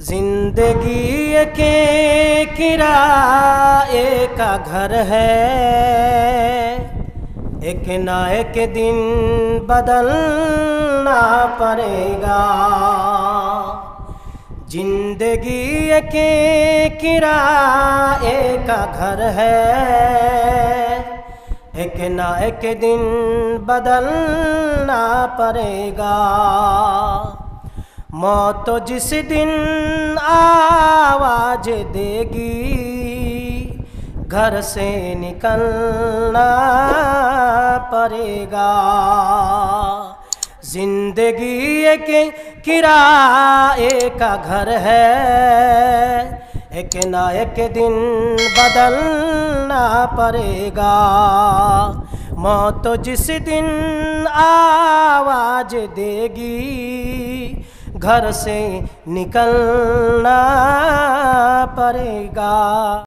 जिंदगी के किराए का घर है, एक ना एक दिन बदलना पड़ेगा। जिंदगी के किराए का घर है, एक ना एक दिन बदलना पड़ेगा। मौत जिस दिन आवाज देगी, घर से निकलना पड़ेगा। जिंदगी के किराए का घर है, एक ना एक दिन बदलना पड़ेगा। मौत जिस दिन आवाज देगी, घर से निकलना पड़ेगा।